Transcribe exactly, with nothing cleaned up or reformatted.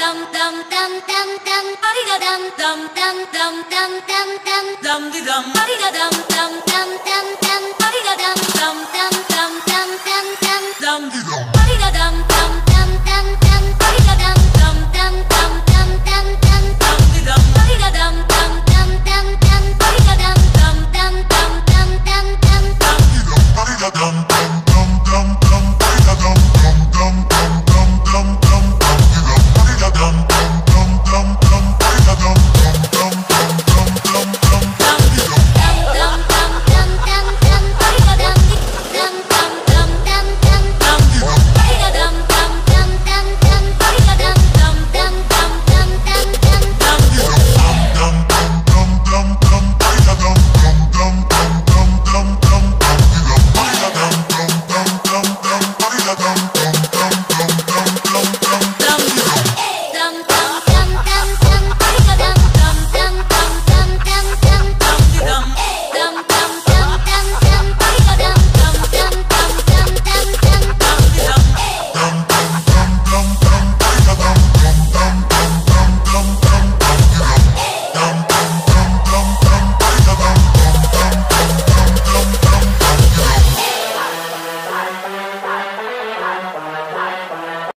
dum dum dum dum dum, body da dum dum dum dum dum dum dum, dum di dum, body da dum dum dum dum dum, body da dum dum dum dum dum dum dum, dum di dum.